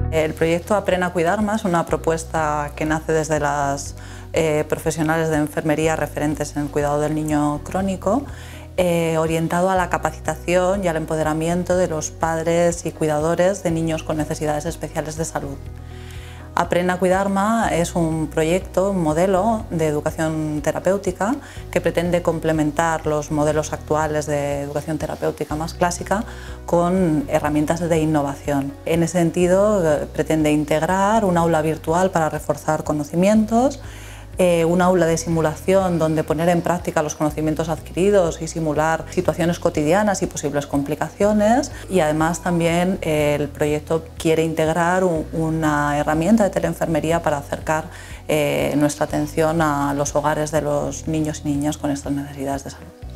El proyecto Aprena a cuidar más es una propuesta que nace desde las profesionales de enfermería referentes en el cuidado del niño crónico, orientado a la capacitación y al empoderamiento de los padres y cuidadores de niños con necesidades especiales de salud. Aprena a cuidar más es un proyecto, un modelo de educación terapéutica que pretende complementar los modelos actuales de educación terapéutica más clásica con herramientas de innovación. En ese sentido, pretende integrar un aula virtual para reforzar conocimientos, un aula de simulación donde poner en práctica los conocimientos adquiridos y simular situaciones cotidianas y posibles complicaciones, y además también el proyecto quiere integrar una herramienta de teleenfermería para acercar nuestra atención a los hogares de los niños y niñas con estas necesidades de salud.